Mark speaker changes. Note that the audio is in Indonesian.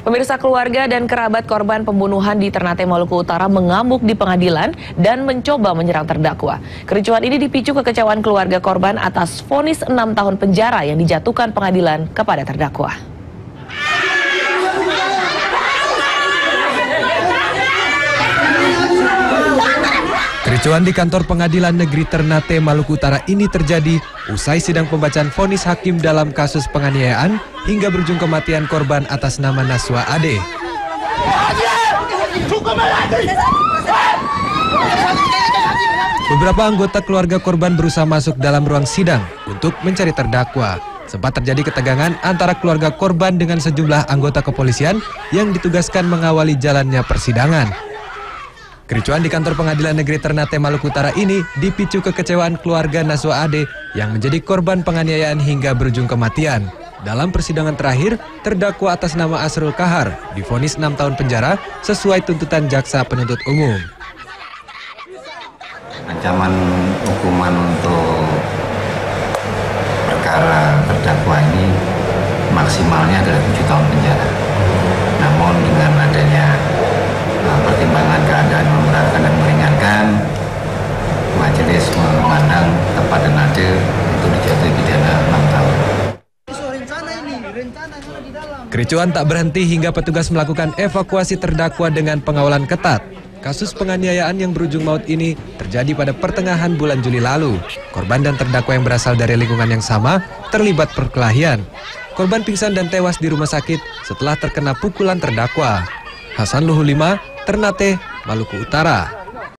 Speaker 1: Pemirsa, keluarga dan kerabat korban pembunuhan di Ternate, Maluku Utara mengamuk di pengadilan dan mencoba menyerang terdakwa. Kericuhan ini dipicu kekecewaan keluarga korban atas vonis 6 tahun penjara yang dijatuhkan pengadilan kepada terdakwa.
Speaker 2: Kericuhan di kantor Pengadilan Negeri Ternate, Maluku Utara ini terjadi usai sidang pembacaan vonis hakim dalam kasus penganiayaan hingga berujung kematian korban atas nama Naswa Ade. Beberapa anggota keluarga korban berusaha masuk dalam ruang sidang untuk mencari terdakwa. Sempat terjadi ketegangan antara keluarga korban dengan sejumlah anggota kepolisian yang ditugaskan mengawali jalannya persidangan. Kericuhan di kantor Pengadilan Negeri Ternate, Maluku Utara ini dipicu kekecewaan keluarga Naswa Ade yang menjadi korban penganiayaan hingga berujung kematian. Dalam persidangan terakhir, terdakwa atas nama Asrul Kahar divonis 6 tahun penjara sesuai tuntutan jaksa penuntut umum.
Speaker 3: Ancaman hukuman untuk perkara terdakwa ini maksimalnya adalah 7 tahun penjara. Namun dengan adanya pertimbangan keadaan memberatkan dan meringankan, majelis memandang tepat dan adil untuk dijatuhi pidana 6 tahun.
Speaker 2: Kericuhan tak berhenti hingga petugas melakukan evakuasi terdakwa dengan pengawalan ketat. Kasus penganiayaan yang berujung maut ini terjadi pada pertengahan bulan Juli lalu. Korban dan terdakwa yang berasal dari lingkungan yang sama terlibat perkelahian. Korban pingsan dan tewas di rumah sakit setelah terkena pukulan terdakwa. Hasan Luhulima, Ternate, Maluku Utara.